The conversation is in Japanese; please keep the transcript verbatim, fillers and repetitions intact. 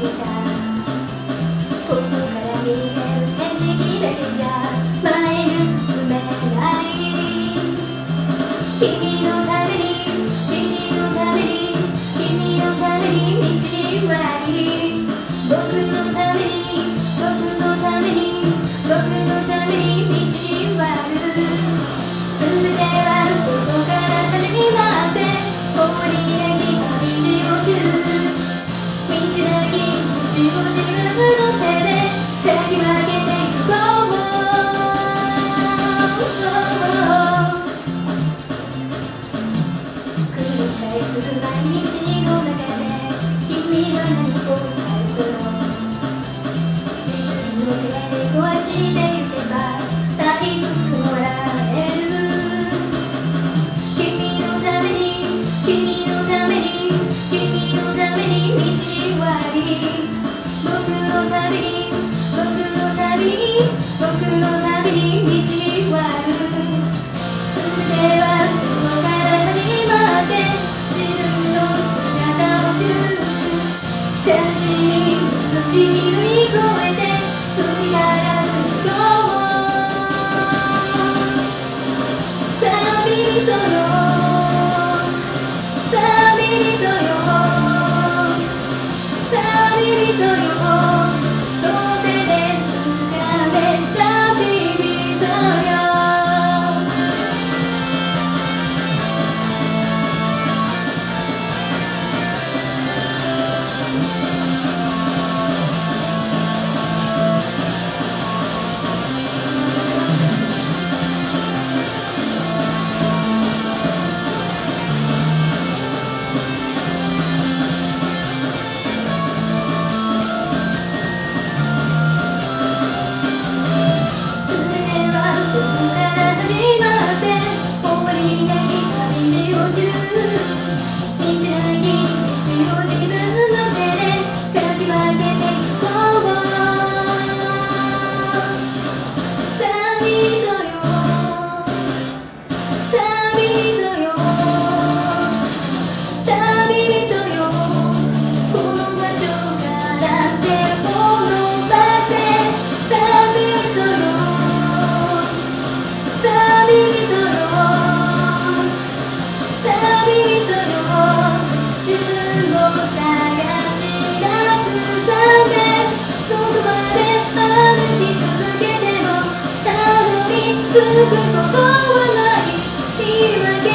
たここから見える景色だけじゃ前に進めない君のために君のために君のために道はり僕のために僕のために僕のために道はある全てはここから風に舞って終わりなき旅路を知る道なき道を自分の手でかき分けていこう繰り返す毎日の中で君は何を返すの自分の手で壊してゆけば退屈もらえる君のために君のために君のために道はあり僕のために僕のために僕のために道はある全てはそこから始まって自分の姿を知る悲しみ苦しみ乗り越えて振り払う行こう旅人よ旅人よ旅人よ両手で掴め旅人よつくことはない今